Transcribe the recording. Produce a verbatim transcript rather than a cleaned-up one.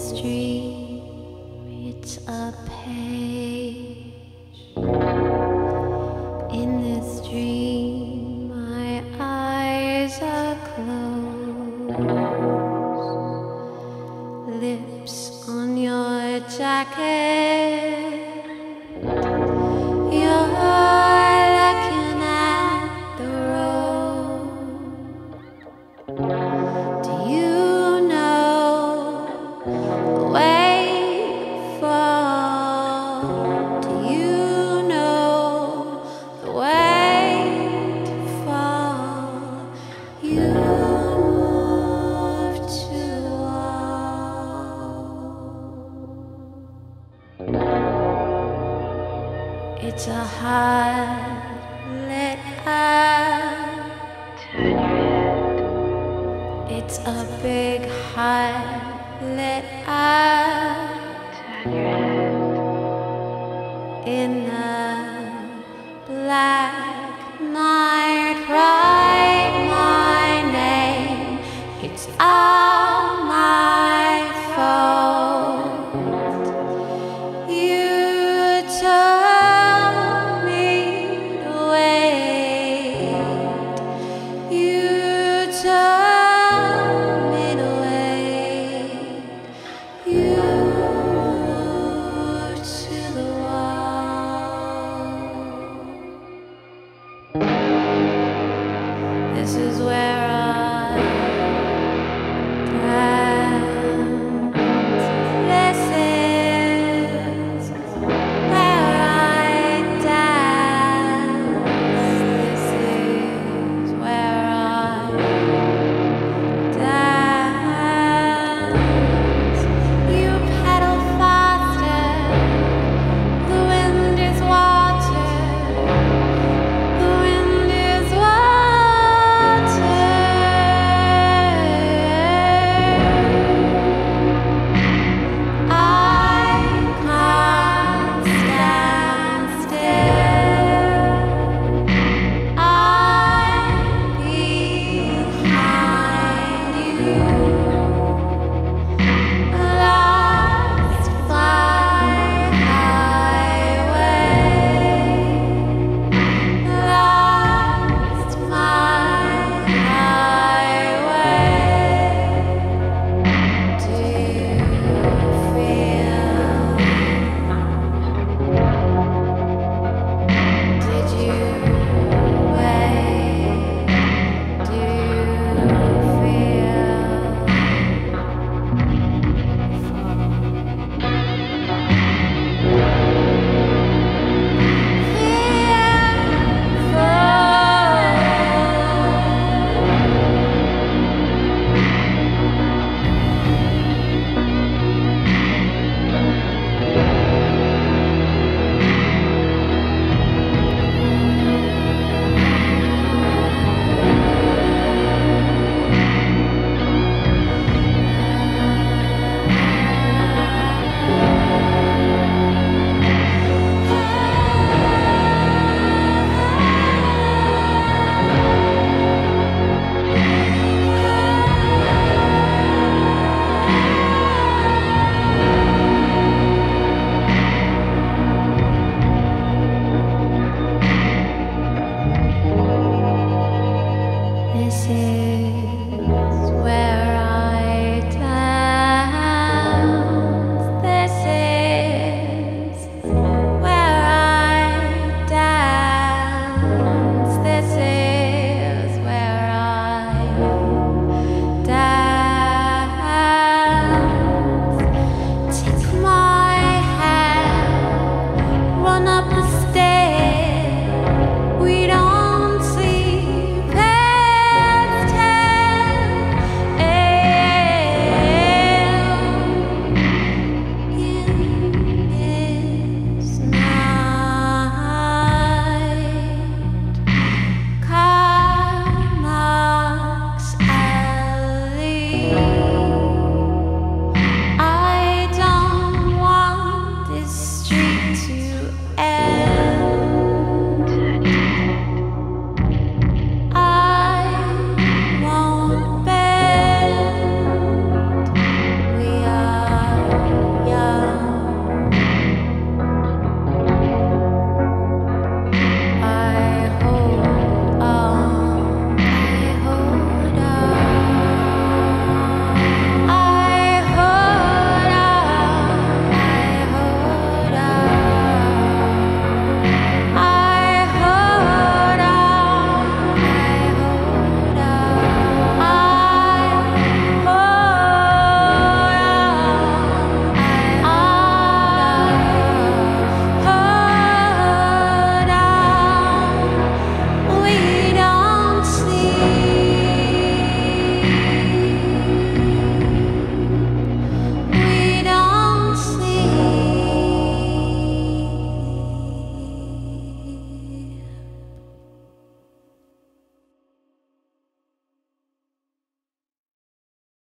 this dream, it's a page. In this dream, my eyes are closed. Lips on your jacket. You're looking at the road. Do you know the way fall? Do you know the way to fall? You move too low. It's a hard lit up. Turn your head. It's a big heart lit up. Turn your head. In the black night, write my name. It's I.